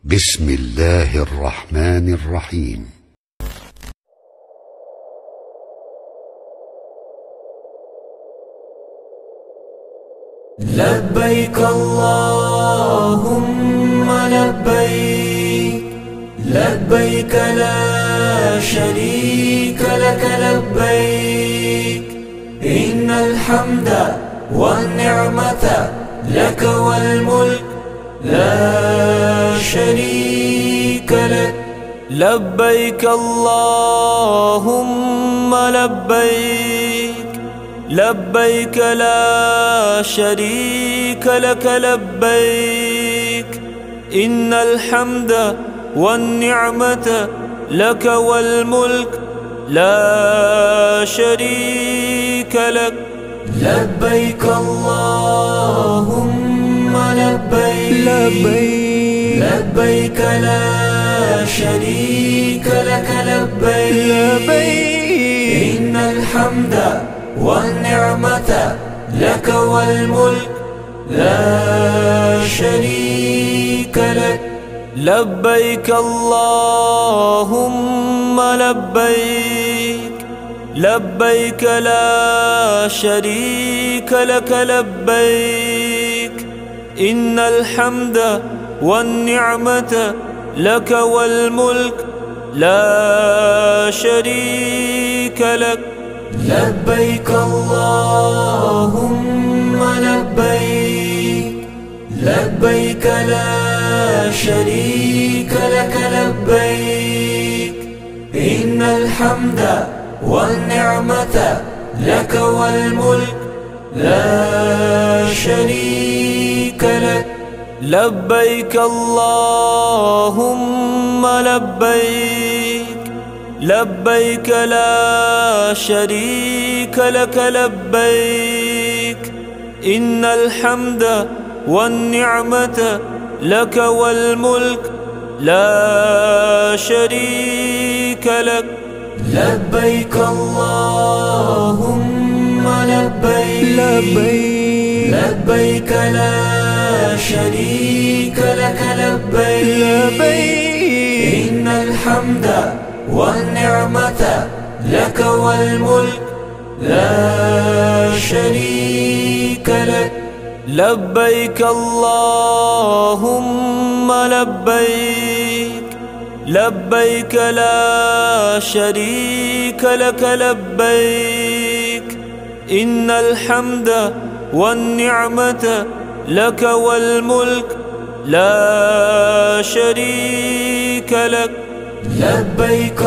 بسم الله الرحمن الرحيم. لبيك اللهم لبيك، لبيك لا شريك لك لبيك، إن الحمد والنعمة لك والملك لا شريك لك. لبيك اللهم لبيك، لبيك لا شريك لك لبيك، إن الحمد والنعمة لك والملك لا شريك لك. لبيك اللهم لبيك، لبيك لبيك لا شريك لك لبيك، إن الحمد والنعمة لك والملك لا شريك لك. لبيك اللهم لبيك، لبيك لا شريك لك لبيك، إن الحمد والنعمة لك والملك لا شريك لك. لبيك اللهم لبيك، لبيك لا شريك لك لبيك، إن الحمد والنعمة لك والملك لا شريك لك. لبيك اللهم لبيك، لبيك لا شريك لك لبيك، إن الحمد والنعمة لك والملك لا شريك لك. لبيك اللهم لبيك، لبيك لبيك لا شريك لك لبيك، إن الحمد والنعمة لك والملك لا شريك لك. لبيك اللهم لبيك، لبيك لا شريك لك لبيك، إن الحمد والنعمة لك والملك لا شريك لك. لبيك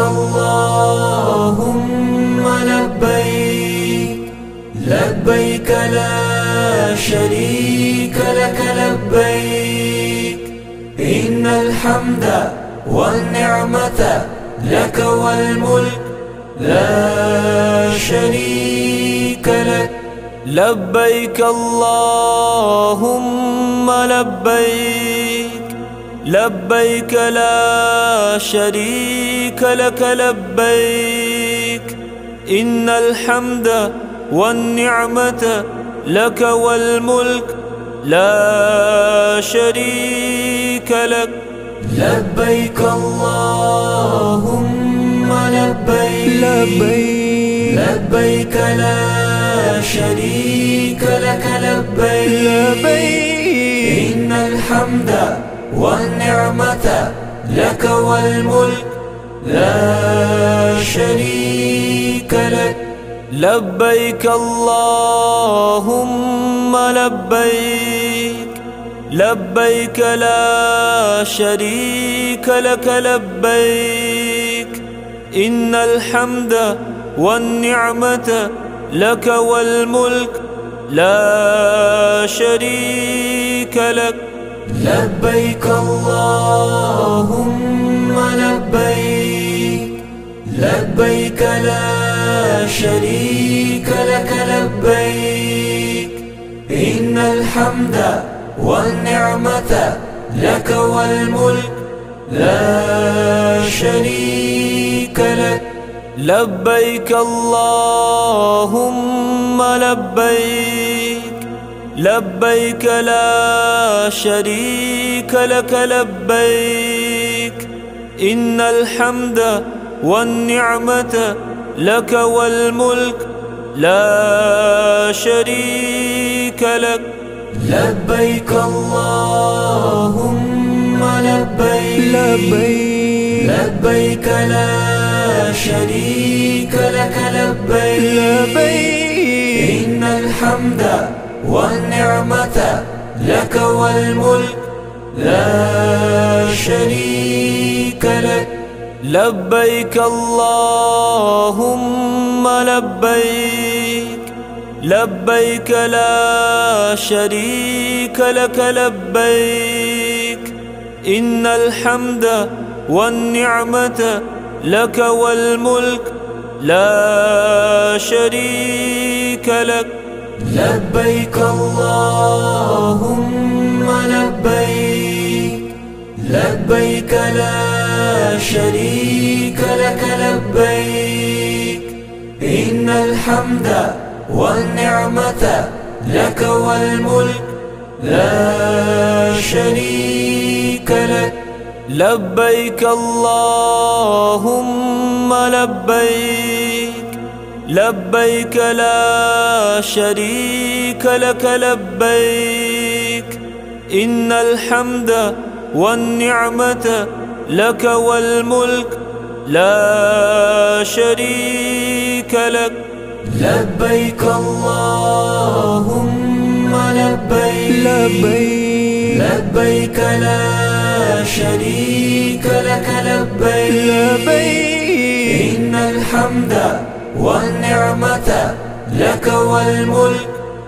اللهم لبيك، لبيك لا شريك لك لبيك، إن الحمد والنعمة لك والملك لا شريك لك. لبيك اللهم لبيك، لبيك لا شريك لك لبيك، إن الحمد والنعمة لك والملك لا شريك لك. لبيك اللهم لبيك، لبيك لبيك لا شريك لك لبيك، إن الحمد والنعمة لك والملك لا شريك لك. لبيك اللهم لبيك، لبيك لا شريك لك لبيك، إن الحمد والنعمة لك والملك لا شريك لك. لبيك اللهم لبيك، لبيك لا شريك لك لبيك، إن الحمد والنعمة لك والملك لا شريك لك. لبيك اللهم لبيك، لبيك لا شريك شريك لك لبيك إن الحمد والنعمة لك والملك لا شريك لك. لبيك اللهم لبيك لبيك لا شريك لك لبيك إن الحمد والنعمة لك والملك لا شريك لك. لبيك اللهم لبيك لبيك لا شريك لك لبيك إن الحمد والنعمة لك والملك لا شريك لك. لبيك اللهم لبيك لبيك لا شريك لك لبيك إن الحمد والنعمة لك والملك لا شريك لك. لبيك اللهم لبيك لبيك لا شريك لك لبيك إن الحمد والنعمة لك والملك لا شريك لك. لبيك اللهم لبيك لبيك لا شريك لك لبيك إن الحمد والنعمة لك والملك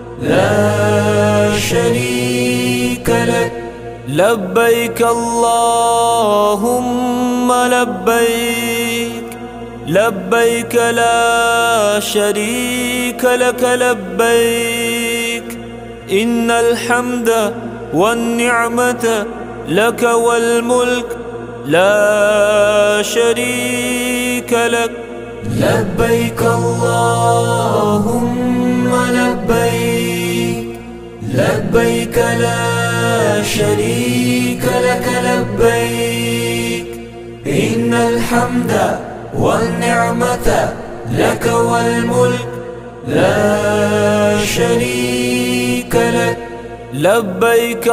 لا شريك لك. لبيك اللهم لبيك لبيك لا شريك لك لبيك إن الحمد والنعمة لك والملك لا شريك لك. لبيك اللهم لبيك لبيك لا شريك لك لبيك إن الحمد والنعمة لك والملك لا شريك لك. لبيك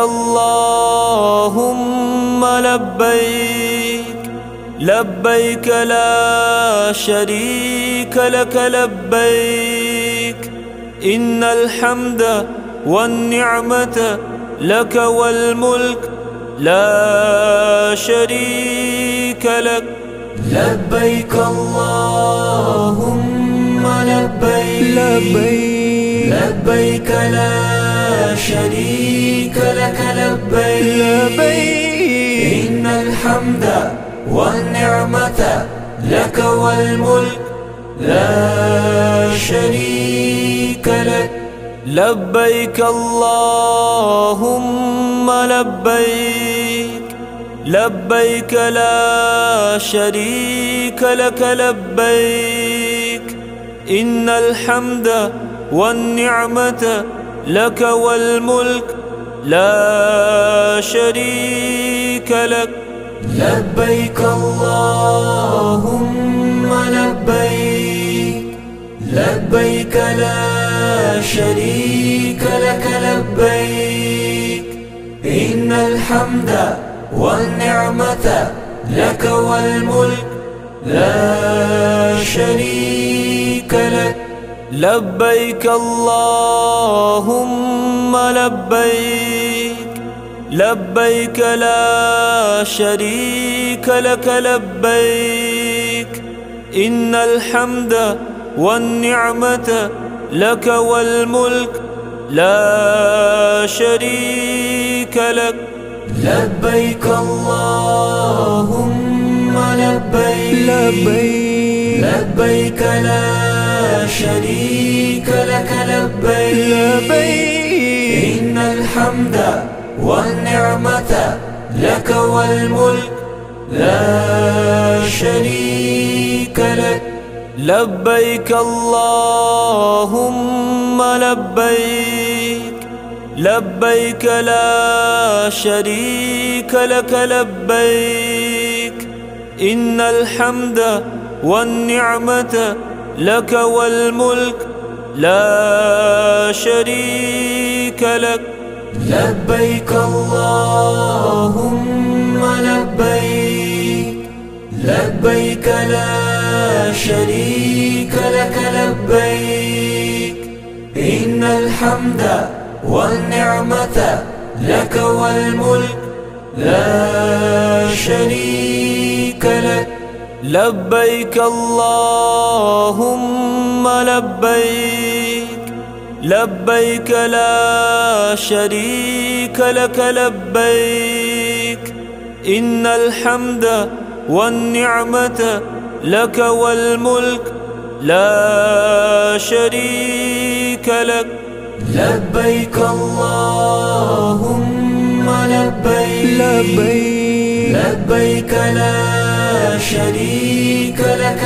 اللهم لبيك لبيك لا شريك لك لبيك إن الحمد والنعمة لك والملك لا شريك لك. لبيك اللهم لبيك لبيك لا شريك لك لبيك إن الحمد والنعمة لك والملك لا شريك لك. لبيك اللهم لبيك لبيك لا شريك لك لبيك إن الحمد والنعمة لك والملك لا شريك لك. لبيك اللهم لبيك لبيك لا شريك لك لبيك إن الحمد والنعمة لك والملك لا شريك لك. لبيك اللهم لبيك لبيك لا شريك لك لبيك إن الحمد والنعمة لك والملك لا شريك لك. لبيك اللهم لبيك لبيك لا شريك لك لبيك إن الحمد والنعمة لك والملك لا شريك لك. لبيك اللهم لبيك لبيك لا شريك لك لبيك إن الحمد والنعمة لك والملك لا شريك لك. لبيك اللهم لبيك لبيك لا شريك لك لبيك إن الحمد والنعمة لك والملك لا شريك لك. لبيك اللهم لبيك لبيك لا شريك لك لبيك إن الحمد والنعمة لك والملك لا شريك لك. لبيك اللهم لبيك لبيك لا شريك لك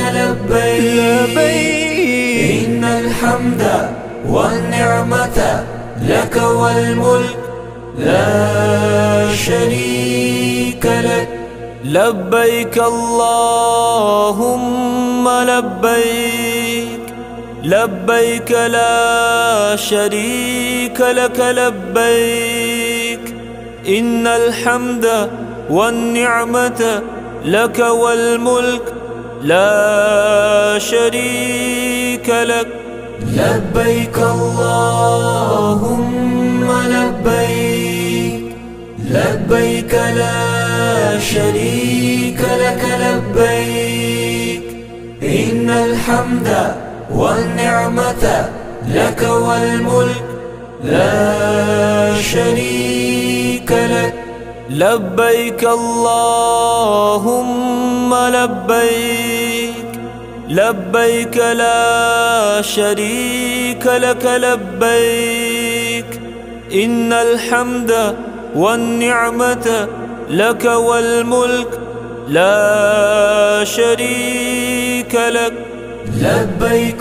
لبيك إن الحمد والنعمة لك والملك لا شريك لك. لبيك اللهم لبيك لبيك لا شريك لك لبيك إن الحمد والنعمة لك والملك لا شريك لك. لبيك اللهم لبيك لبيك لا شريك لك لبيك إن الحمد والنعمة لك والملك لا شريك لك. لبيك اللهم لبيك لبيك لا شريك لك لبيك إن الحمد والنعمة لك والملك لا شريك لك. لبيك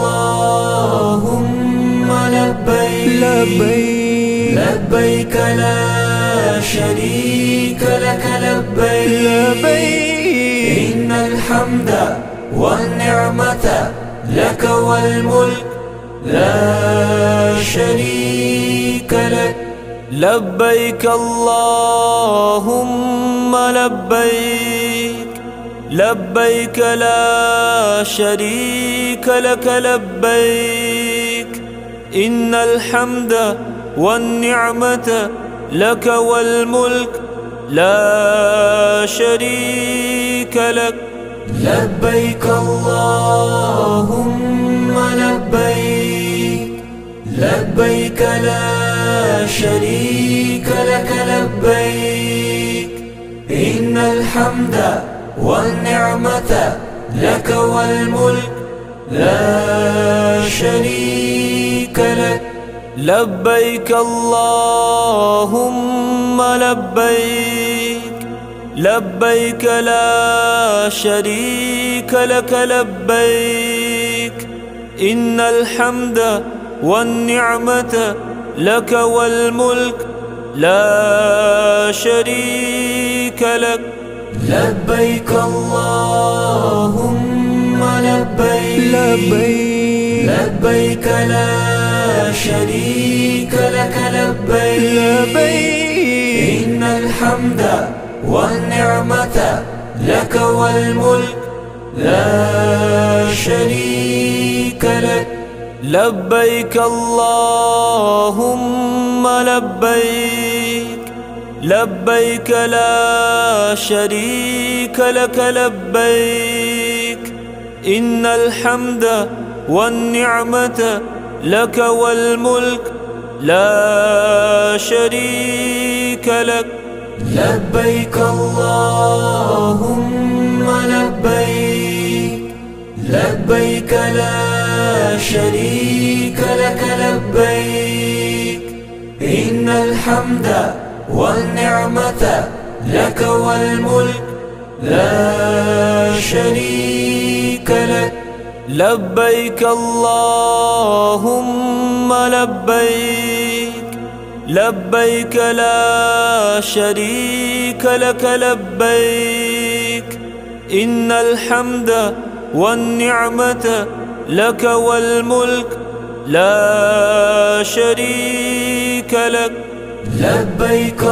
اللهم لبيك لبيك لا شريك لك لبيك إن الحمد والنعمة لك والملك لا شريك لك. لبيك اللهم لبيك لبيك لا شريك لك لبيك إن الحمد والنعمة لك والملك لا شريك لك. لبيك اللهم لبيك لبيك لا شريك لك لبيك إن الحمد والنعمة لك والملك لا شريك لك. لبيك اللهم لبيك لبيك لا شريك لك لبيك إن الحمد والنعمة لك والملك لا شريك لك. لبيك اللهم لبيك لبيك لا شريك لك لبيك إن الحمد والنعمة لك والملك لا شريك لك. لبيك اللهم لبيك لبيك لا شريك لك لبيك إن الحمد والنعمة لك والملك لا شريك لك. لبيك اللهم لبيك لبيك لا شريك لك لبيك إن الحمد والنعمة لك والملك لا شريك لك. لبيك اللهم لبيك لبيك لا شريك لك لبيك إن الحمد والنعمة لك والملك لا شريك لك. لبيك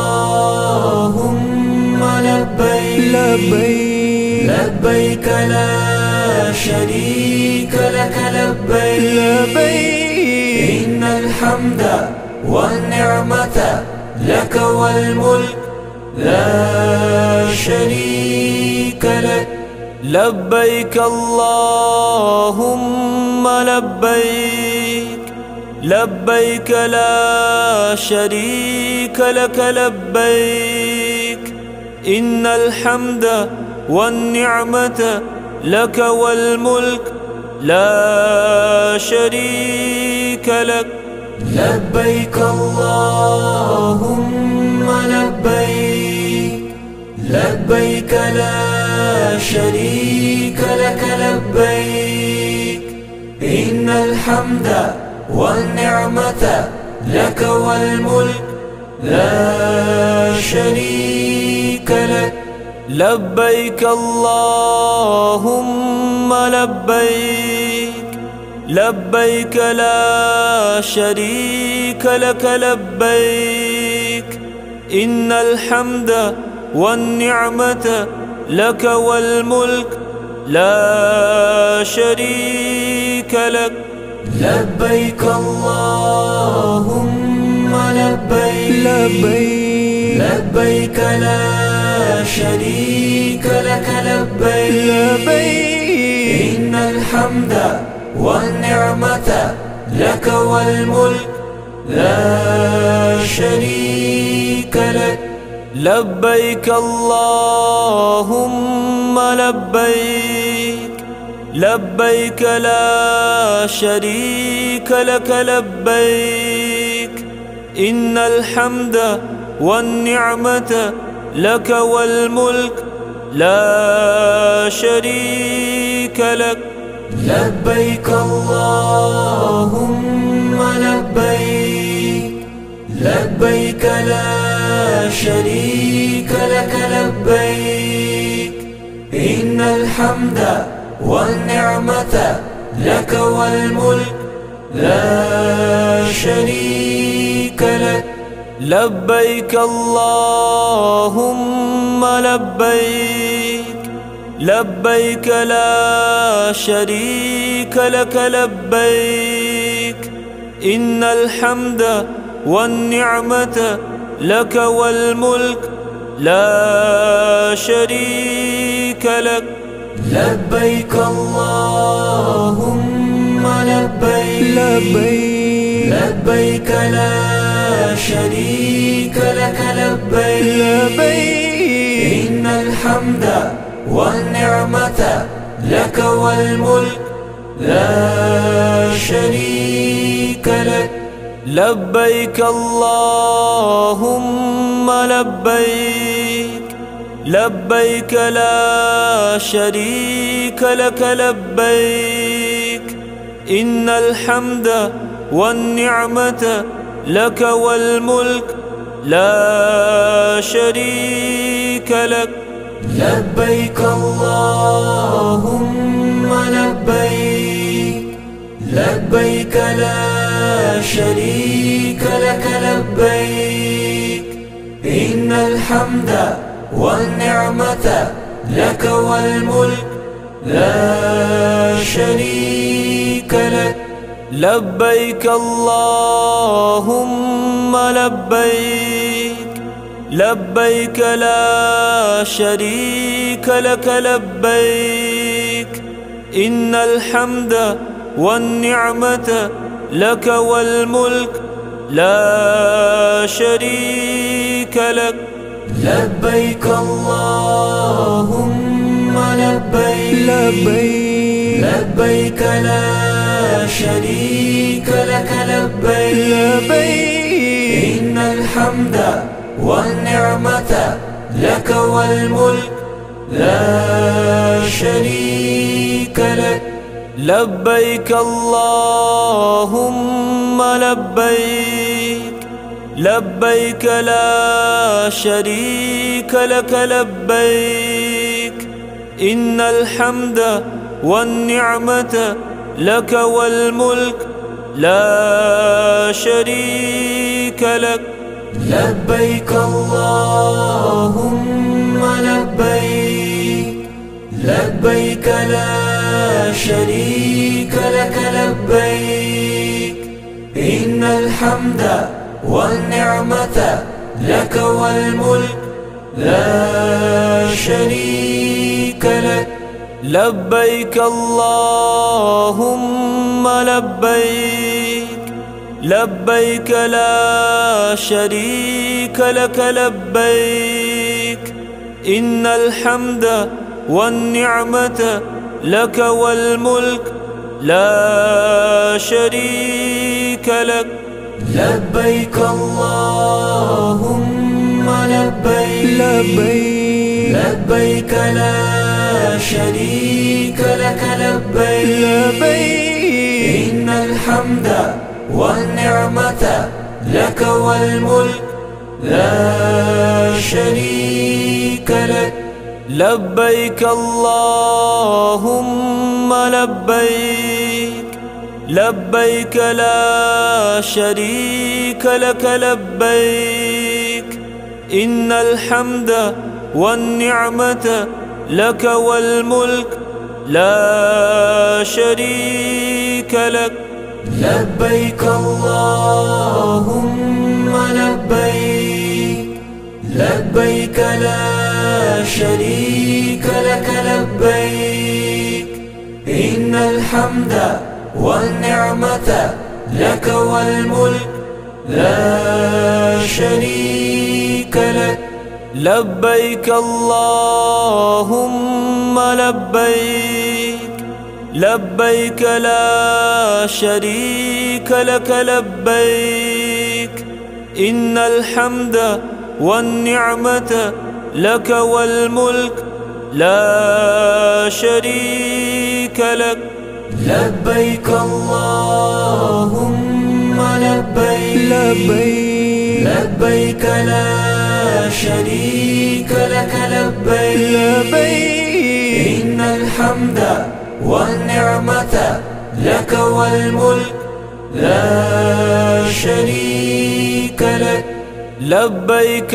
اللهم لبيك لبيك لا شريك لك لبيك إن الحمد والنعمة لك والملك لا شريك لك. لبيك اللهم لبيك لبيك لا شريك لك لبيك إن الحمد والنعمة لك والملك لا شريك لك. لبيك اللهم لبيك لبيك لا شريك لك لبيك إن الحمد والنعمة لك والملك لا شريك لك. لبيك اللهم لبيك لبيك لا شريك لك لبيك إن الحمد والنعمة لك والملك لا شريك لك. لبيك اللهم لبيك لبيك لا شريك لك لبيك إن الحمد والنعمة لك والملك لا شريك لك. لبيك اللهم لبيك لبيك لا شريك لك لبيك إن الحمد والنعمة لك والملك لا شريك لك. لبيك اللهم لبيك لبيك لا شريك لك لبيك إن الحمد والنعمة لك والملك لا شريك لك. لبيك اللهم لبيك لبيك لا شريك لك لبيك إن الحمد والنعمة لك والملك لا شريك لك. لبيك اللهم لبيك لبيك لا شريك لك لبيك إن الحمد والنعمة لك والملك لا شريك لك. لبيك اللهم لبيك لبيك لا شريك لك لبيك إن الحمد والنعمة لك والملك لا شريك لك. لبيك اللهم لبيك لبيك لا شريك لك لبيك إن الحمد والنعمة لك والملك لا شريك لك. لبيك اللهم لبيك لبيك لا شريك لك لبيك إن الحمد والنعمة لك والملك لا شريك لك. لبيك اللهم لبيك لبيك لا شريك لك لبيك إن الحمد والنعمة لك والملك لا شريك لك. لبيك اللهم لبيك لبيك لا شريك شريك لك لبيك إن الحمد والنعمة لك والملك لا شريك لك لبيك اللهم لبيك لبيك لا شريك لك لبيك إن الحمد والنعمة لك والملك لا شريك لك لبيك اللهم لبيك لبيك لا شريك لك لبيك إن الحمد والنعمة لك والملك لا شريك لك لبيك اللهم لبيك لبيك لا شريك لك لبيك إن الحمد والنعمة لك والملك لا شريك لك لبيك اللهم لبيك لبيك لا شريك لك لبيك إن الحمد والنعمة لك والملك لا شريك لك لبيك اللهم لبيك لبيك لا شريك لك لبيك إن الحمد والنعمة لك والملك لا شريك لك لبيك اللهم لبيك لبيك لا شريك لك لبيك إن الحمد والنعمة لك والملك لا شريك لك لبيك اللهم لبيك لبيك لا شريك لك لبيك إن الحمد والنعمة لك والملك لا شريك لك لبيك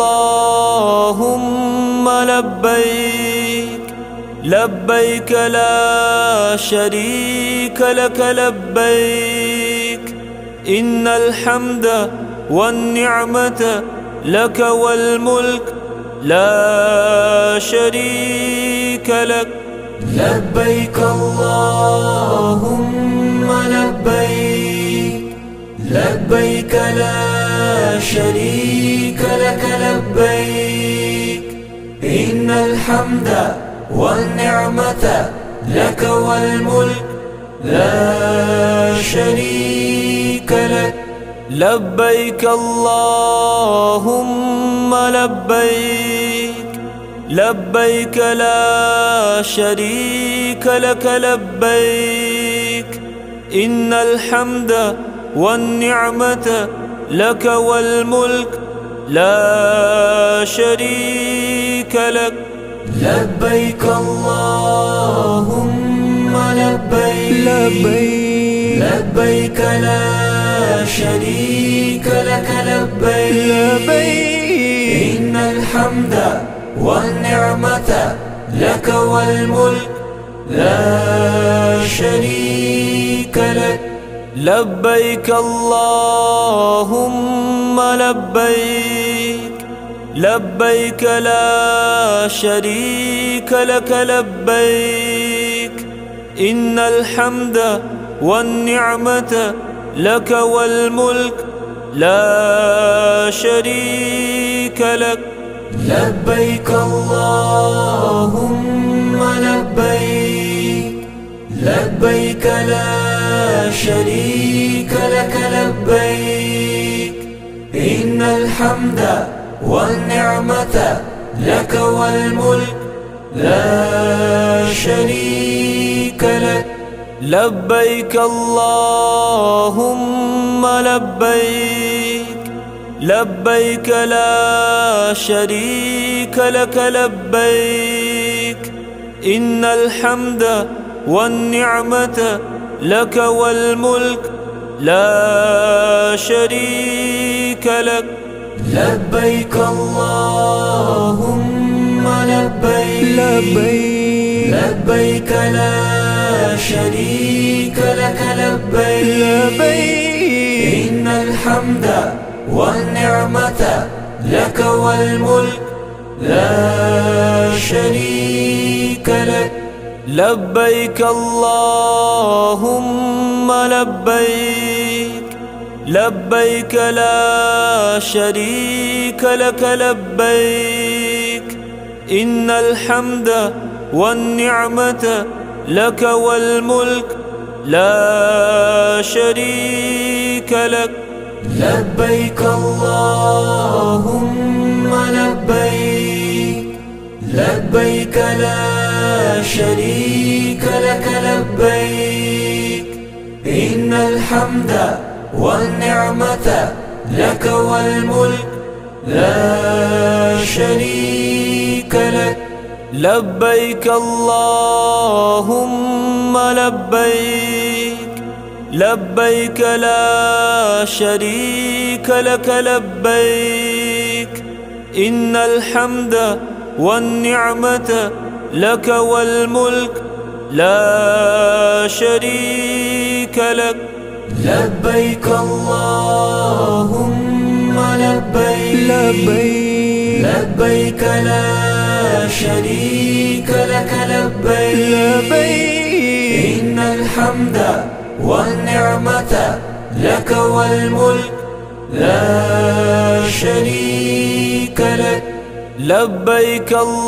اللهم لبيك لبيك لا شريك لك لبيك إن الحمد والنعمة لك والملك لا شريك لك لبيك اللهم لبيك لبيك لا شريك لك لبيك إن الحمد والنعمة لك والملك لا شريك لك لبيك اللهم لبيك لبيك لا شريك لك لبيك إن الحمد والنعمة لك والملك لا شريك لك لبيك اللهم لبيك لبيك لا شريك لك لبيك إن الحمد والنعمة لك والملك لا شريك لك لبيك اللهم لبيك لبيك لا شريك لك لبيك إن الحمد والنعمة لك والملك لا شريك لك لبيك اللهم لبيك لبيك لا شريك لك لبيك إن الحمد والنعمة لك والملك لا شريك لك لبيك اللهم لبيك لبيك لا شريك شريك لك لبيك إن الحمد والنعمة لك والملك لا شريك لك. لبيك اللهم لبيك لبيك لا شريك لك لبيك إن الحمد والنعمة لك والملك لا شريك لك. لبيك اللهم لبيك لبيك لا شريك لك لبيك إن الحمد والنعمة لك والملك لا شريك لك. لبيك اللهم لبيك لبيك لا شريك لك لبيك إن الحمد والنعمة لك والملك لا شريك لك. لبيك اللهم لبيك لبيك لا شريك لك لبيك إن الحمد والنعمة لك والملك لا شريك لك. لبيك اللهم لبيك لبيك لا شريك لك لبيك إن الحمد والنعمة لك والملك لا شريك لك. لبيك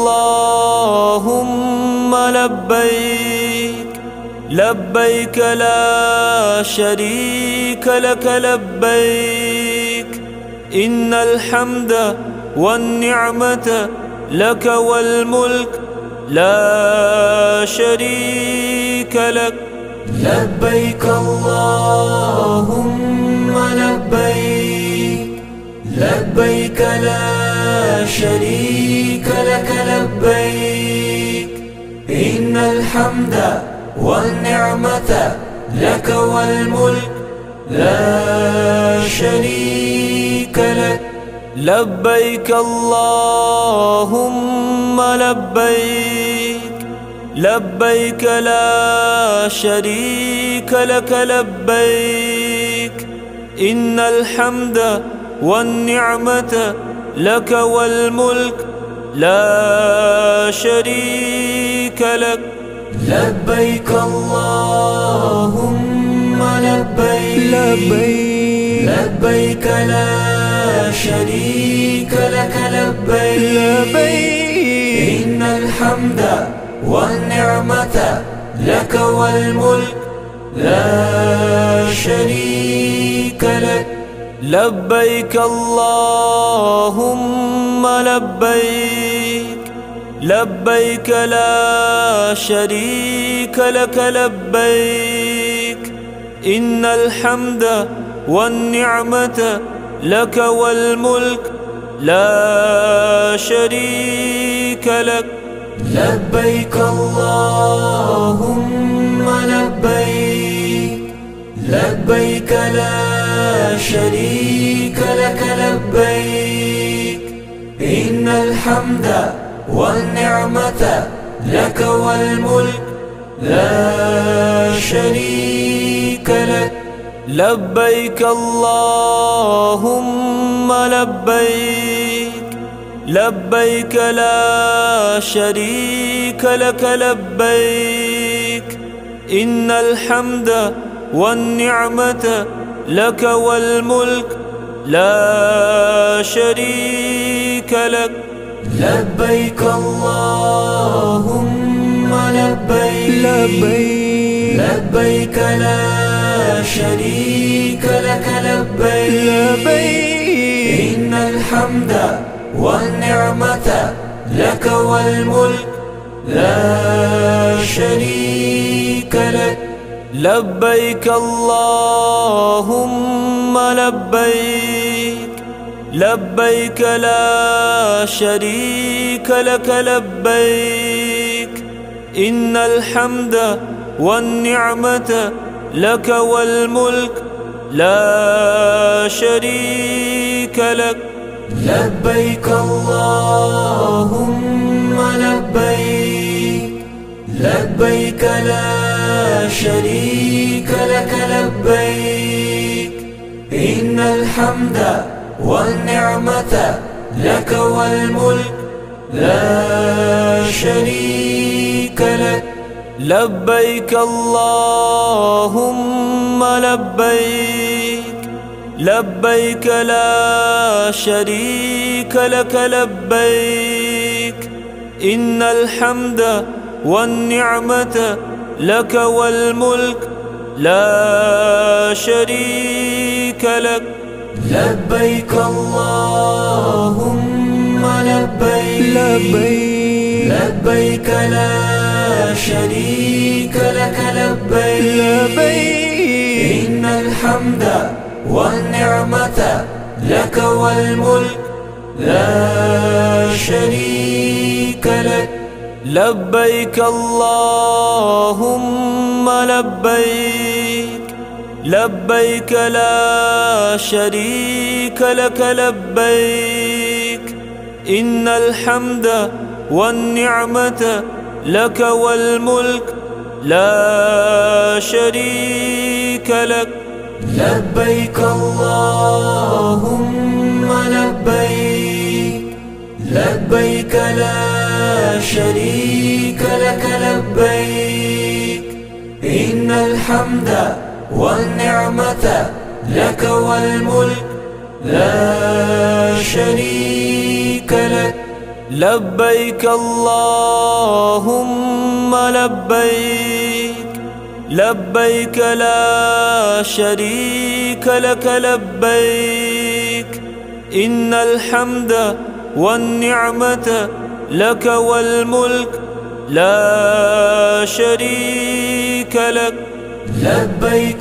اللهم لبيك لبيك لا شريك لك لبيك إن الحمد والنعمة لك والملك لا شريك لك. لبيك اللهم لبيك لبيك لا شريك لك لبيك إن الحمد والنعمة لك والملك لا شريك لك. لبيك اللهم لبيك لبيك لا شريك لك لبيك إن الحمد والنعمة لك والملك لا شريك لك. لبيك اللهم لبيك لبيك لا شريك لك لبيك إن الحمد والنعمة لك والملك لا شريك لك. لبيك اللهم لبيك لبيك لا شريك لك لبيك إن الحمد والنعمة لك والملك لا شريك لك. لبيك اللهم لبيك لبيك لا شريك لك لبيك إن الحمد والنعمة لك والملك لا شريك لك. لبيك اللهم لبيك لبيك لا شريك لك لبيك إن الحمد والنعمة لك والملك لا شريك لك. لبيك اللهم لبيك لبيك لا شريك لك لبيك إن الحمد والنعمة لك والملك لا شريك لك. لبيك اللهم لبيك لبيك لا شريك لك لبيك إن الحمد والنعمة لك والملك لا شريك لك. لبيك اللهم لبيك لبيك لا شريك لك لبيك إن الحمد والنعمة لك والملك لا شريك لك. لبيك اللهم لبيك لبيك لا شريك لك لبيك إن الحمد والنعمة لك والملك لا شريك لك. لبيك اللهم لبيك لبيك لا شريك لك لبيك إن الحمد والنعمة لك والملك لا شريك لك. لبيك اللهم لبيك لبيك لا شريك لك لبيك إن الحمد والنعمة لك والملك لا شريك لك. لبيك اللهم لبيك لبيك لا شريك لك لبيك إن الحمد والنعمة لك والملك لا شريك لك. لبيك اللهم لبيك لبيك لا شريك لك لبيك إن الحمد والنعمة لك والملك لا شريك لك. لبيك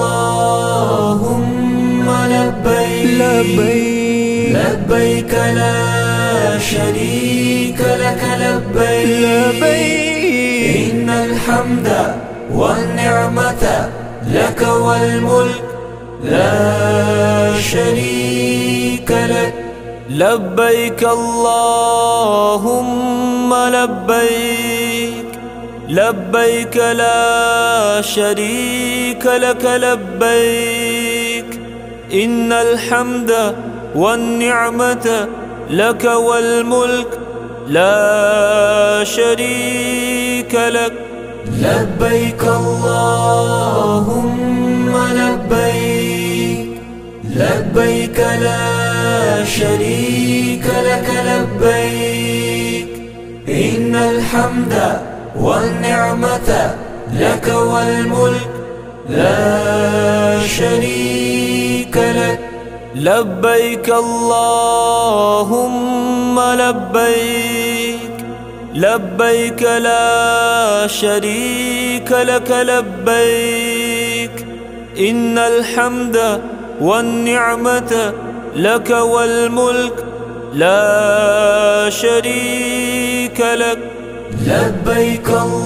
اللهم لبيك لبيك لا شريك لك لبيك إن الحمد والنعمة لك والملك لا شريك لك. لبيك اللهم لبيك لبيك لا شريك لك لبيك إن الحمد والنعمة لك والملك لا شريك لك. لبيك اللهم لبيك لبيك لا شريك لك لبيك إن الحمد والنعمة لك والملك لا شريك لك. لبيك اللهم لبيك لبيك لا شريك لك لبيك إن الحمد والنعمة لك والملك لا شريك لك. لبيك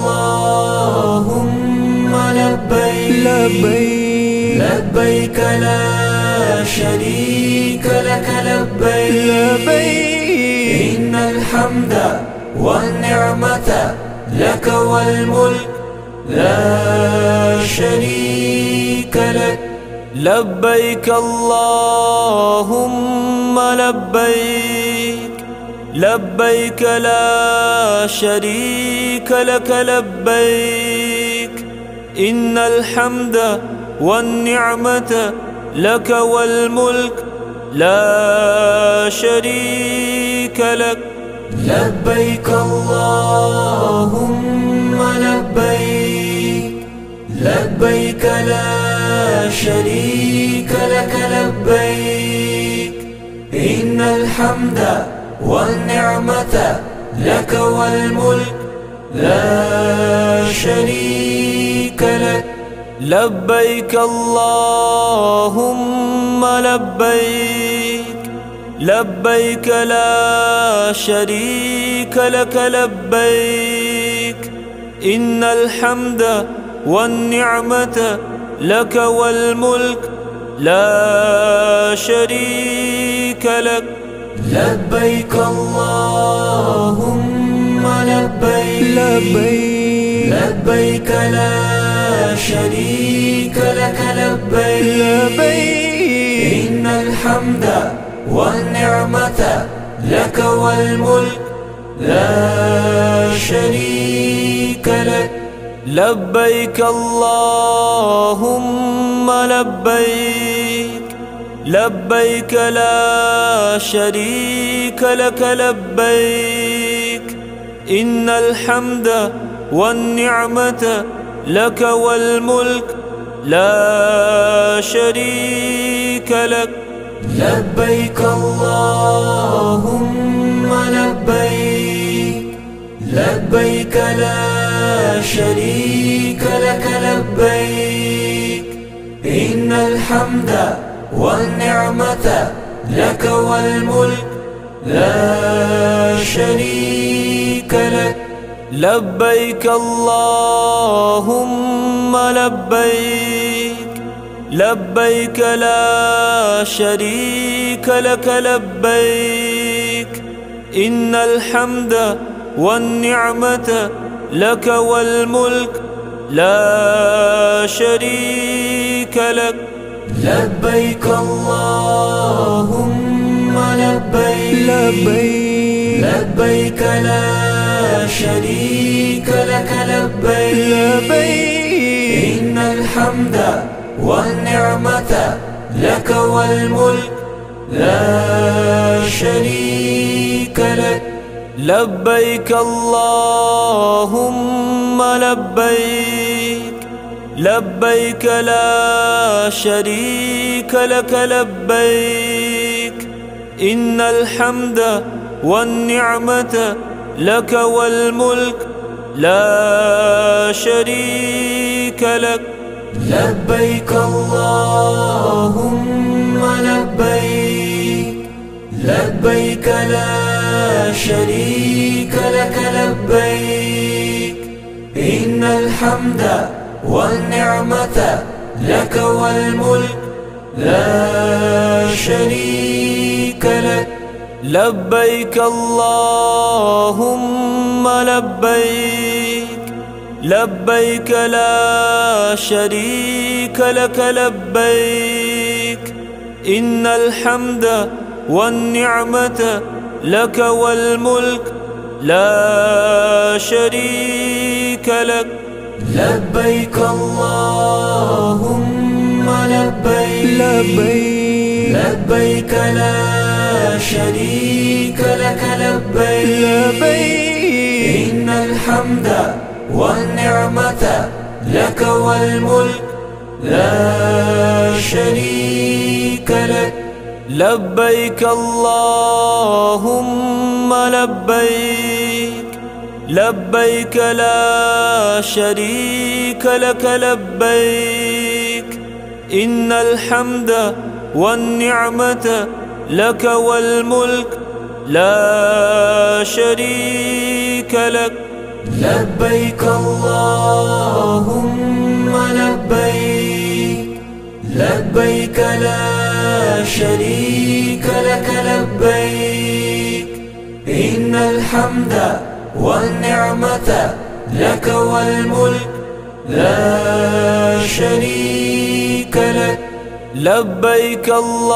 اللهم لبيك لبيك لا شريك لك لبيك إن الحمد والنعمة لك والملك لا شريك لك. لبيك اللهم لبيك لبيك لا شريك لك لبيك إن الحمد والنعمة لك والملك لا شريك لك. لبيك اللهم لبيك لبيك لا شريك لك لبيك إن الحمد والنعمة لك والملك لا شريك لك. لبيك اللهم لبيك لبيك لا شريك لك لبيك إن الحمد والنعمة لك والملك لا شريك لك. لبيك اللهم لبيك لبيك لا شريك لك لبيك إن الحمد والنعمة لك والملك لا شريك لك. لبيك اللهم لبيك لبيك لا شريك لك لبيك إن الحمد والنعمة لك والملك لا شريك لك. لبيك اللهم لبيك لبيك لا شريك لك لبيك إن الحمد والنعمة لك والملك لا شريك لك. لبيك اللهم لبيك لبيك لا شريك لك لبيك إن الحمد والنعمة لك والملك لا شريك لك. لبيك اللهم لبيك لبيك لا شريك لك لبيك إن الحمد والنعمة لك والملك لا شريك لك. لبيك اللهم لبيك لبيك لا شريك لك لبيك إن الحمد والنعمة لك والملك لا شريك لك. لبيك اللهم لبيك لبيك لا شريك لك لبيك إن الحمد والنعمة لك والملك لا شريك لك. لبيك اللهم لبيك لبيك لا شريك لك لبيك إن الحمد والنعمة لك والملك لا شريك لك. لبيك اللهم لبيك لبيك لا شريك لك لبيك إن الحمد والنعمة لك والملك لا شريك لك. لبيك اللهم لبيك لبيك لا شريك لك لبيك إن الحمد والنعمة لك والملك لا شريك لك. لبيك اللهم لبيك لبيك لا شريك لك لبيك إن الحمد والنعمة لك والملك لا شريك لك. لبيك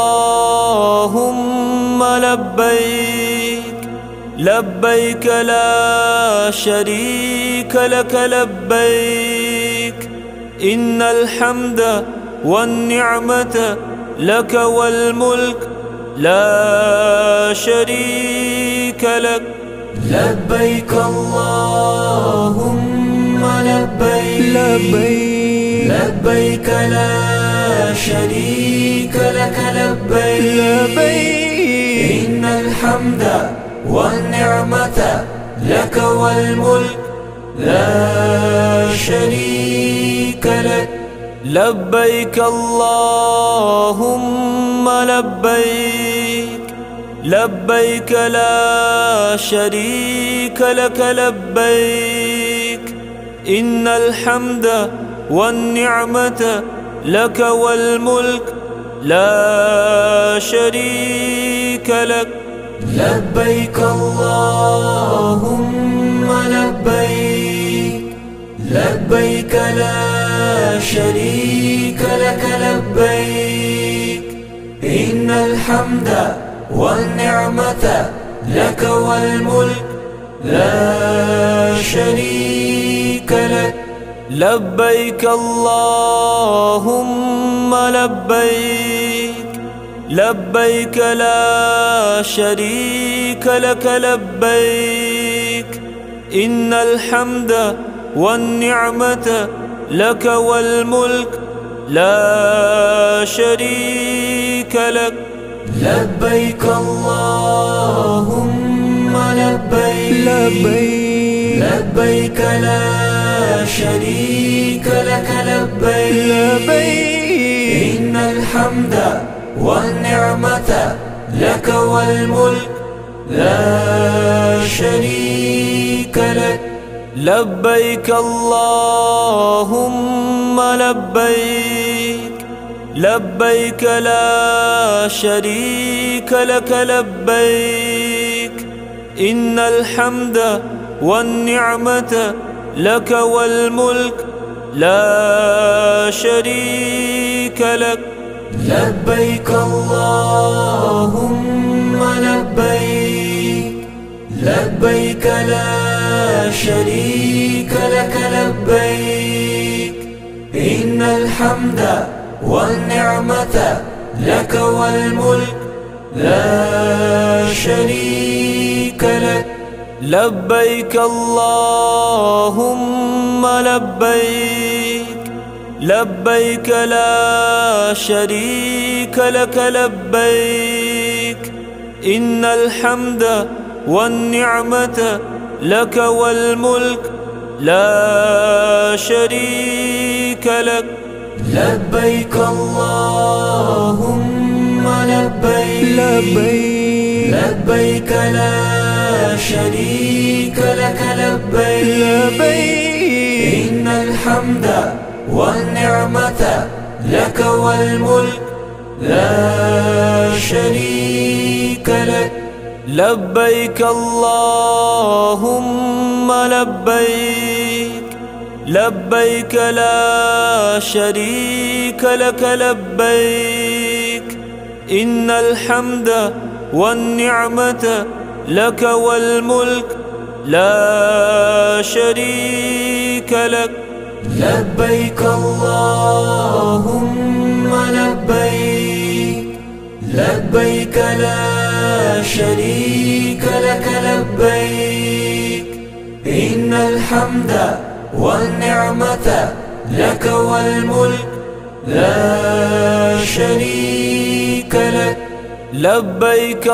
اللهم لبيك لبيك لا شريك لك لبيك إن الحمد والنعمة لك والملك لا شريك لك. لبيك اللهم لبيك لبيك لا شريك لك لبيك إن الحمد والنعمة لك والملك لا شريك لك. لبيك اللهم لبيك لبيك لا شريك شريك لك لبيك إن الحمد والنعمة لك والملك لا شريك لك لبيك اللهم لبيك لبيك لا شريك لك لبيك إن الحمد والنعمة لك والملك لا شريك لك لبيك اللهم لبيك لبيك لا شريك لك لبيك إن الحمد والنعمة لك والملك لا شريك لك لبيك اللهم لبيك لبيك لا شريك لك لبيك إن الحمد والنعمة لك والملك لا شريك لك لبيك اللهم لبيك لبيك لا شريك لك لبيك إن الحمد والنعمة لك والملك لا شريك لك لبيك اللهم لبيك لبيك لا شريك لك لبيك إن الحمد والنعمة لك والملك لا شريك لك لبيك اللهم لبيك لبيك لا شريك لك لبيك إن الحمد والنعمة لك والملك لا شريك لك لبيك اللهم لبيك لبيك لا شريك لك لبيك إن الحمد والنعمة لك والملك لا شريك لك لبيك اللهم لبيك لبيك لا شريك لك لبيك إن الحمد والنعمة لك والملك لا شريك لك لبيك اللهم لبيك لبيك لا شريك لك لبيك إن الحمد والنعمة لك والملك لا شريك لك لبيك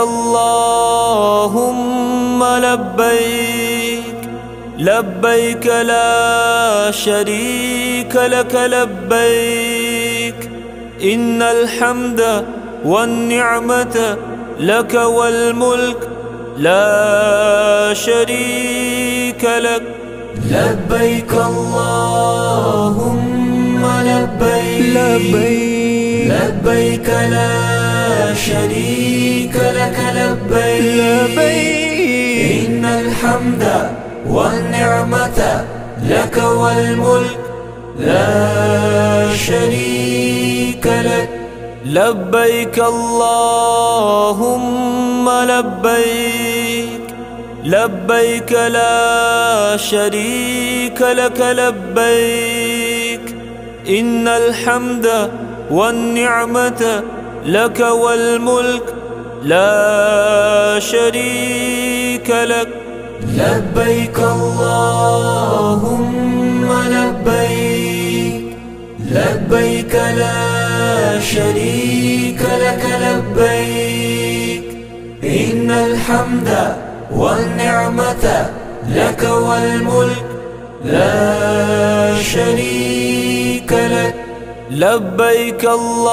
اللهم لبيك لبيك لا شريك لك لبيك إن الحمد والنعمة لك والملك لا شريك لك لبيك اللهم لبيك لبيك لا شريك لك لبيك إن الحمد والنعمة لك والملك لا شريك لك لبيك اللهم لبيك لبيك لا شريك لك لبيك إن الحمد والنعمة لك والملك لا شريك لك لبيك اللهم لبيك لبيك لا شريك لك لبيك إن الحمد والنعمة لك والملك لا شريك لك لبيك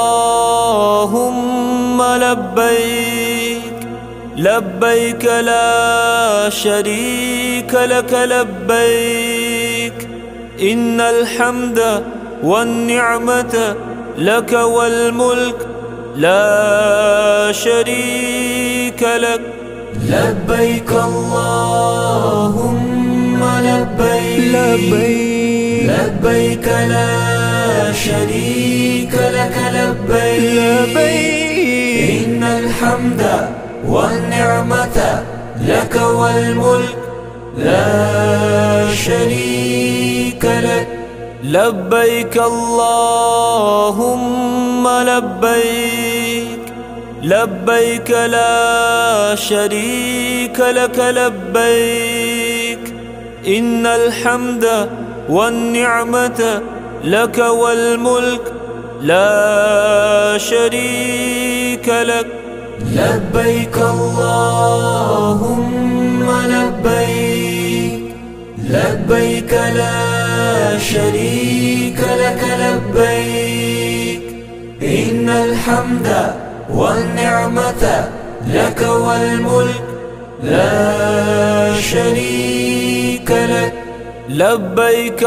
اللهم لبيك لبيك لا شريك لك لبيك إن الحمد والنعمة لك والملك لا شريك لك. لبيك اللهم لبيك لبيك لا شريك لك لبيك إن الحمد والنعمة لك والملك لا شريك لك. لبيك اللهم لبيك لبيك لا شريك لك لبيك إن الحمد والنعمة لك والملك لا شريك لك. لبيك اللهم لبيك لبيك لا شريك لك لبيك إن الحمد والنعمة لك والملك لا شريك لك. لبيك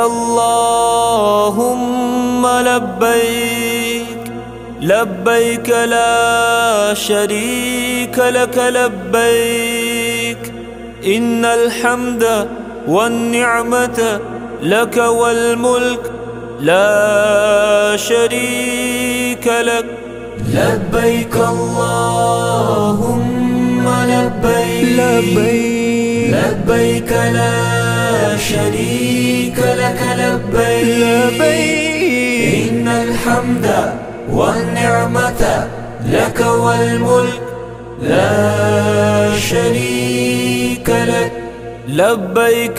اللهم لبيك لبيك لا شريك لك لبيك إن الحمد والنعمة لك والملك لا شريك لك. لبيك اللهم لبيك لبيك لا شريك لك لبيك إن الحمد والنعمة لك والملك لا شريك لك. لبيك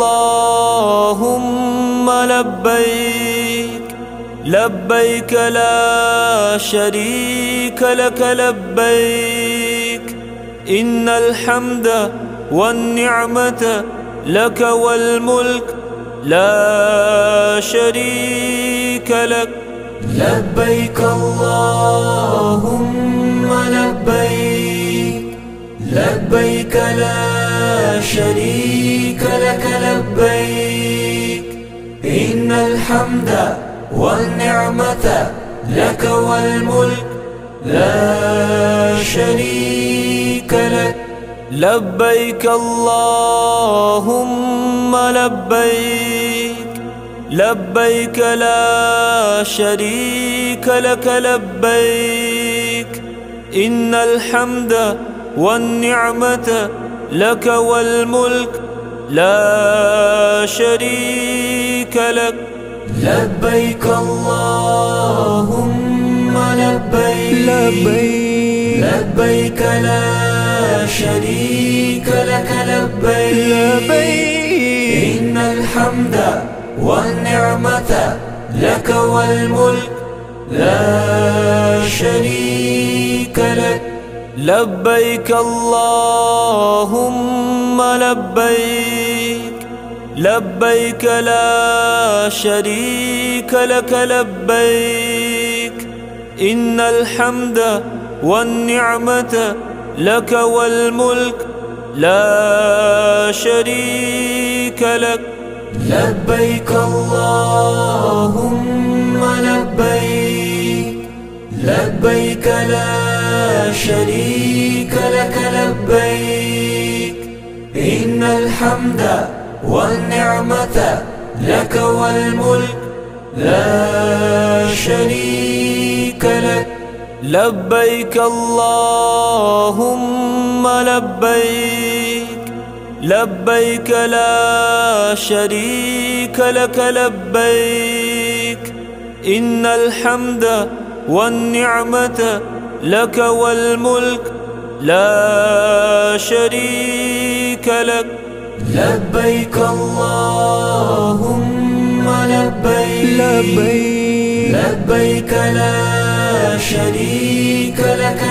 اللهم لبيك لبيك لا شريك لك لبيك إن الحمد والنعمة لك والملك لا شريك لك. لبيك اللهم لبيك لبيك لا شريك لك لبيك إن الحمد والنعمة لك والملك لا شريك لك. لبيك اللهم لبيك لبيك لا شريك لك لبيك إن الحمد والنعمة لك والملك لا شريك لك. لبيك اللهم لبيك لبيك لا شريك لك لبيك إن الحمد والنعمة لك والملك لا شريك لك. لبيك اللهم لبيك لبيك لا شريك لك لبيك إن الحمد والنعمة لك والملك لا شريك لك. لبيك اللهم لبيك لبيك لا شريك لك لبيك إن الحمد والنعمة لك والملك لا شريك لك. لبيك اللهم لبيك لبيك لا شريك لك لبيك إن الحمد والنعمة لك والملك لا شريك لك. لبيك اللهم لبيك لبيك لا شريك لك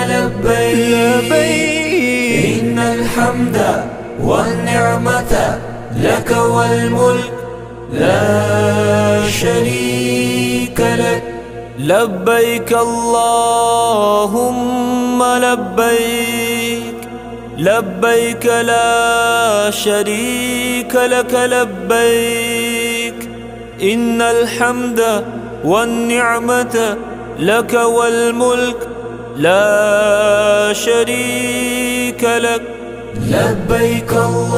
لبيك إن الحمد والنعمة لك والملك لا شريك لك. لبيك اللهم لبيك لبيك لا شريك لك لبيك إن الحمد والنعمة لك والملك لا شريك لك. لبيك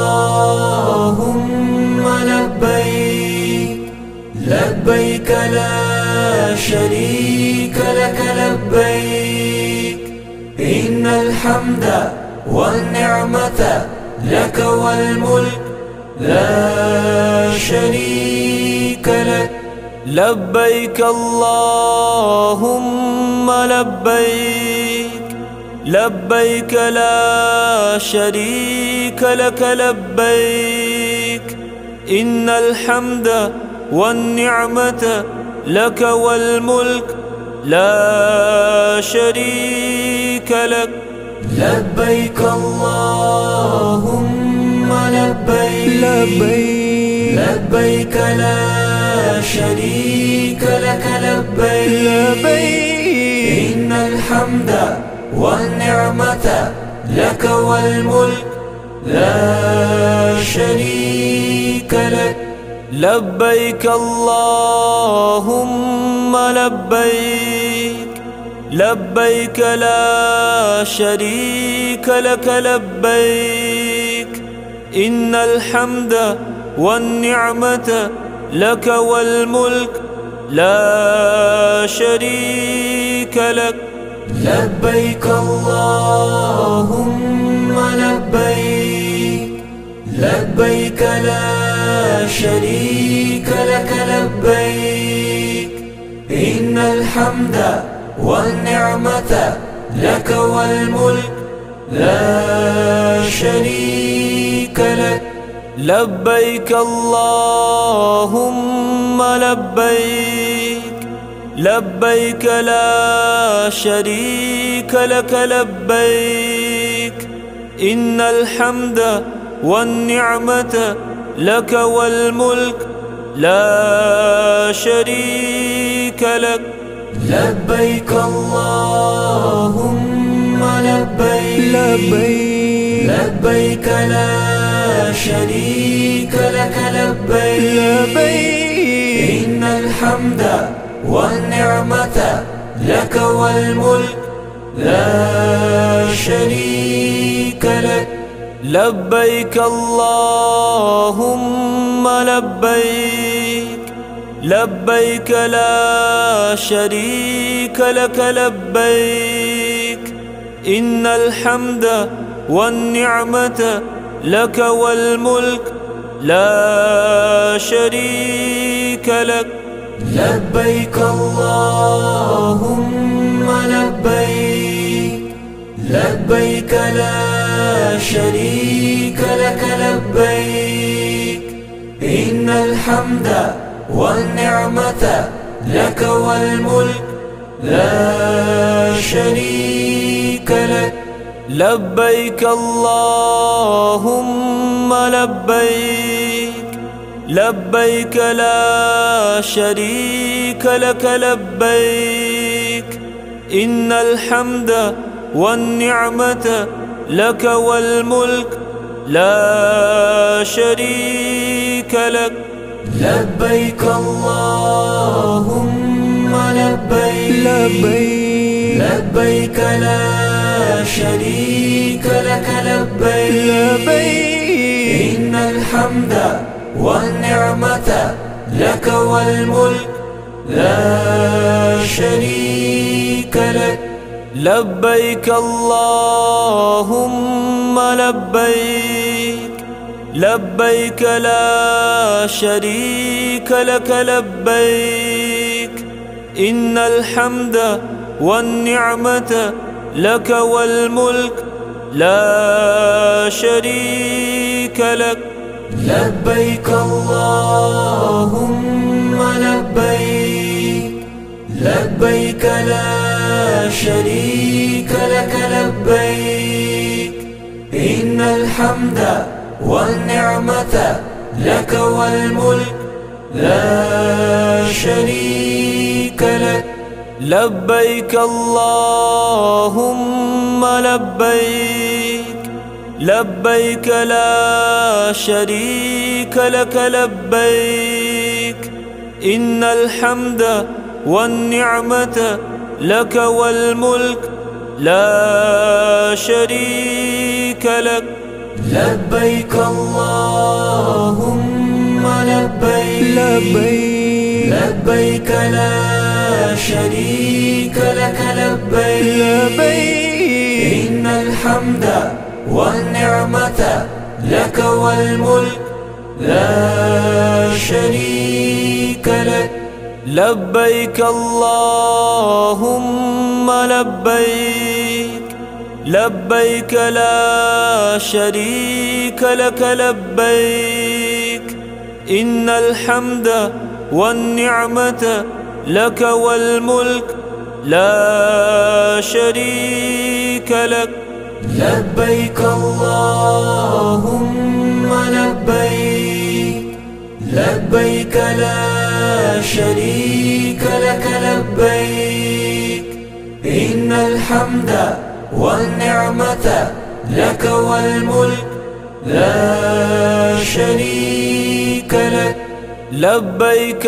اللهم لبيك لبيك لا شريك لك لبيك إن الحمد والنعمة لك والملك لا شريك لك. لبيك اللهم لبيك لبيك لا شريك لك لبيك إن الحمد والنعمة لك والملك لا شريك لك. لبيك اللهم لبيك لبيك لا شريك لك لبيك إن الحمد والنعمة لك والملك لا شريك لك. لبيك اللهم لبيك لبيك لا شريك لك لبيك إن الحمد والنعمة لك والملك لا شريك لك. لبيك اللهم لبيك لبيك لا شريك لك لبيك إن الحمد والنعمة لك والملك لا شريك لك. لبيك اللهم لبيك لبيك لا شريك لك لبيك إن الحمد والنعمة لك والملك لا شريك لك. لبيك اللهم لبيك لبيك لا شريك لك لبيك إن الحمد والنعمة لك والملك لا شريك لك. لبيك اللهم لبيك لبيك لا شريك لك لبيك إن الحمد والنعمة لك والملك لا شريك لك. لبيك اللهم لبيك لبيك لا شريك لك لبيك إن الحمد والنعمة لك والملك لا شريك لك. لبيك اللهم لبيك لبيك لا شريك لك لبيك إن الحمد والنعمة لك والملك لا شريك لك. لبيك اللهم لبيك لبيك لا شريك لك لبيك إن الحمد والنعمة لك والملك لا شريك لك. لبيك اللهم لبيك لبيك لا شريك لك لبيك إن الحمد والنعمة لك والملك لا شريك لك. لبيك اللهم لبيك لبيك لا شريك لك لبيك إن الحمد والنعمة لك والملك لا شريك لك. لبيك اللهم لبيك لبيك لا شريك لك لبيك إن الحمد والنعمة لك والملك لا شريك لك. لبيك اللهم لبيك لبيك لا شريك لك لبيك إن الحمد والنعمة لك والملك لا شريك لك. لبيك اللهم لبيك لبيك لا شريك لك لبيك إن الحمد والنعمة لك والملك لا شريك لك. لبيك اللهم لبيك لبيك لا شريك لك لبيك إن الحمد والنعمة لك والملك لا شريك لك. لبيك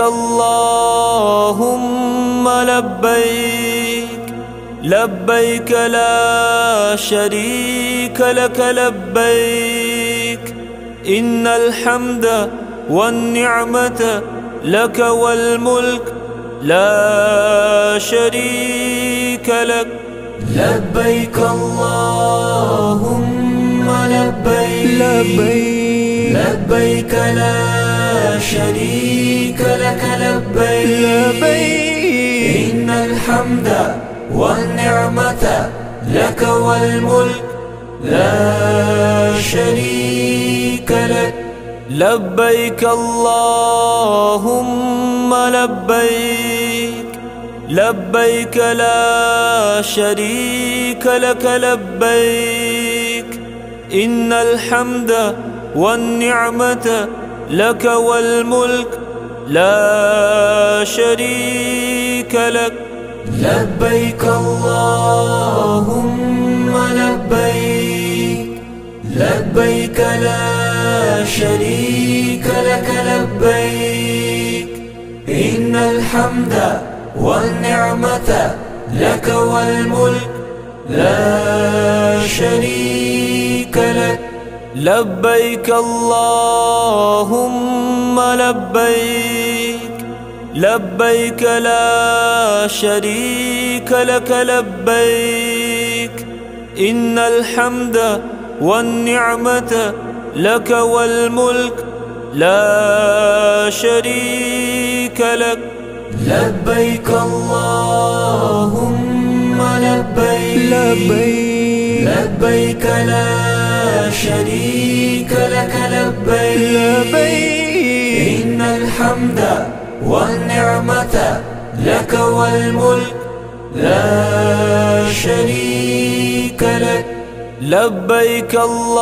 اللهم لبيك لبيك لا شريك لك لبيك إن الحمد والنعمة لك والملك لا شريك لك. لبيك اللهم لبيك لبيك لا شريك لك لبيك إن الحمد والنعمة لك والملك لا شريك لك. لبيك اللهم لبيك لبيك لا شريك لك لبيك إن الحمد والنعمة لك والملك لا شريك لك. لبيك اللهم لبيك لبيك لا شريك لك لبيك إن الحمد والنعمة لك والملك لا شريك لك. لبيك اللهم لبيك لبيك لا شريك لك لبيك إن الحمد والنعمة لك والملك لا شريك لك. لبيك اللهم لبيك لبيك لا شريك لك لبيك إن الحمد والنعمة لك والملك لا شريك لك. لبيك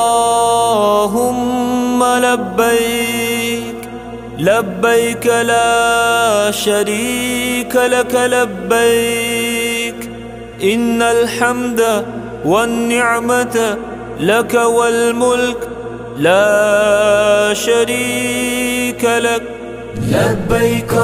اللهم لبيك لبيك لا شريك لك لبيك إن الحمد والنعمة لك والملك لا شريك لك. لبيك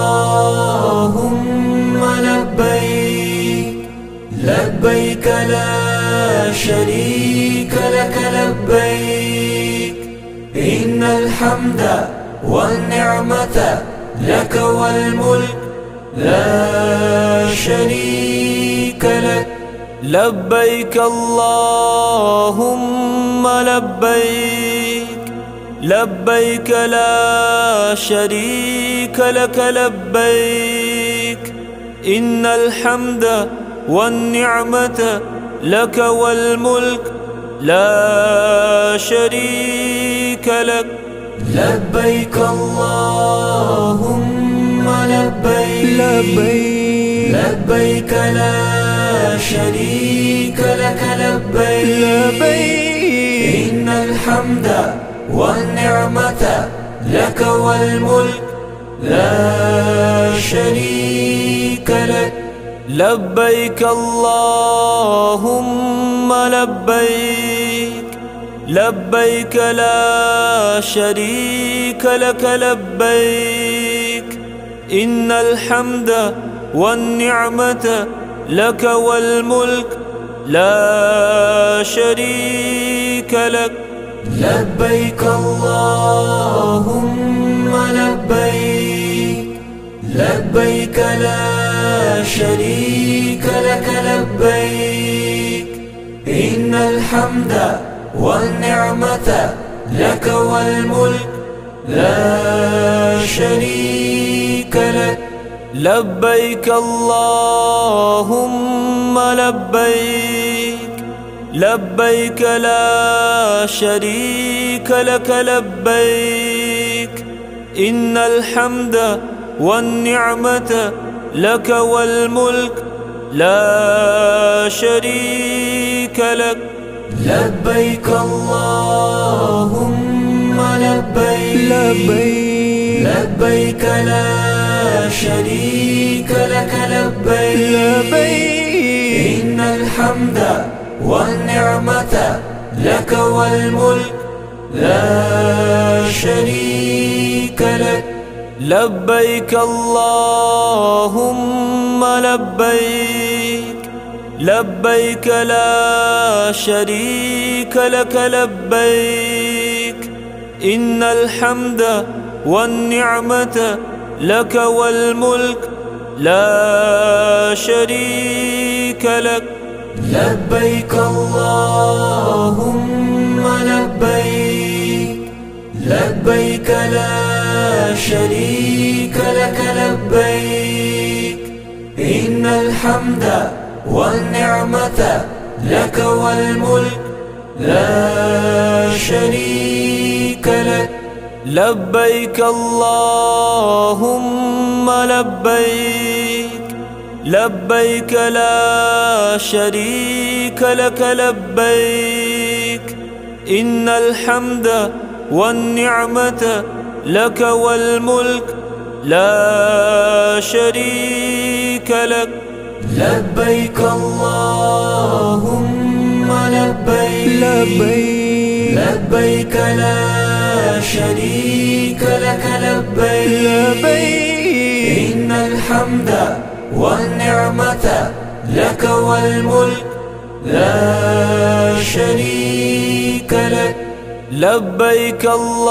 اللهم لبيك لبيك لا شريك لك لبيك إن الحمد والنعمة لك والملك لا شريك لك. لبيك اللهم لبيك لبيك لا شريك لك لبيك إن الحمد والنعمة لك والملك لا شريك لك. لبيك اللهم لبيك لبيك لا شريك لك لبيك إن الحمد والنعمة لك والملك لا شريك لك. لبيك اللهم لبيك لبيك لا شريك شريك لك لبيك إن الحمد والنعمة لك والملك لا شريك لك. لبيك اللهم لبيك لبيك لا شريك لك لبيك إن الحمد والنعمة لك والملك لا شريك لك. لبيك اللهم لبيك لبيك لا شريك لك لبيك إن الحمد والنعمة لك والملك لا شريك لك. لبيك اللهم لبيك لبيك لا شريك لك لبيك إن الحمد والنعمة لك والملك لا شريك لك. لبيك اللهم لبيك لبيك لا شريك لك لبيك إن الحمد والنعمة لك والملك لا شريك لك. لبيك اللهم لبيك لبيك لا شريك لك لبيك إن الحمد والنعمة لك والملك لا شريك لك. لبيك اللهم لبيك لبيك لا شريك لك لبيك إن الحمد والنعمة لك والملك لا شريك لك. لبيك اللهم لبيك لبيك لا شريك لك لبيك إن الحمد والنعمة لك والملك لا شريك لك. لبيك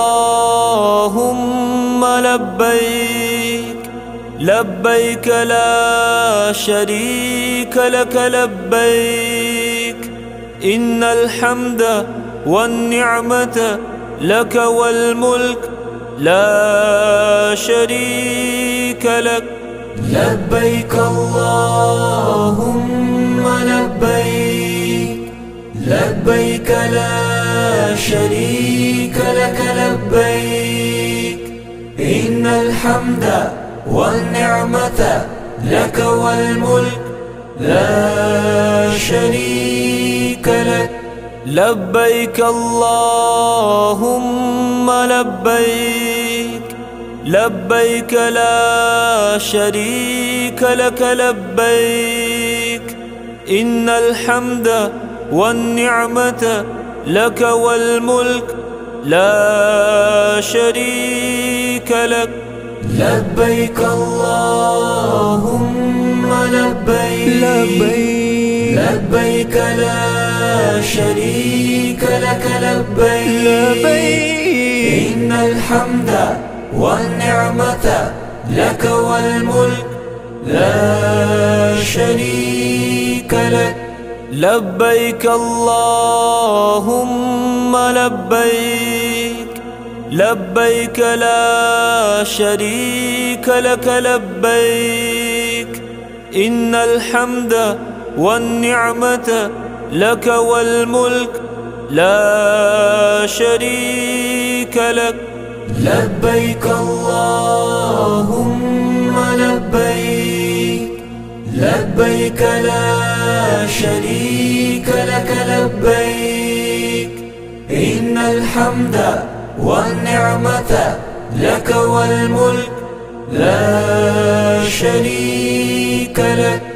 اللهم لبيك لبيك لا شريك لك لبيك إن الحمد والنعمة لك والملك لا شريك لك. لبيك اللهم لبيك لبيك لا شريك لك لبيك إن الحمد والنعمة لك والملك لا شريك لك. لبيك اللهم لبيك لبيك لا شريك لك لبيك إن الحمد والنعمة لك والملك لا شريك لك. لبيك اللهم لبيك لبيك لا شريك لك لبيك إن الحمد والنعمة لك والملك لا شريك لك. لبيك اللهم لبيك لبيك لا شريك لك لبيك إن الحمد والنعمة لك والملك لا شريك لك. لبيك اللهم لبيك لبيك لا شريك لك لبيك إن الحمد والنعمة لك والملك لا شريك لك.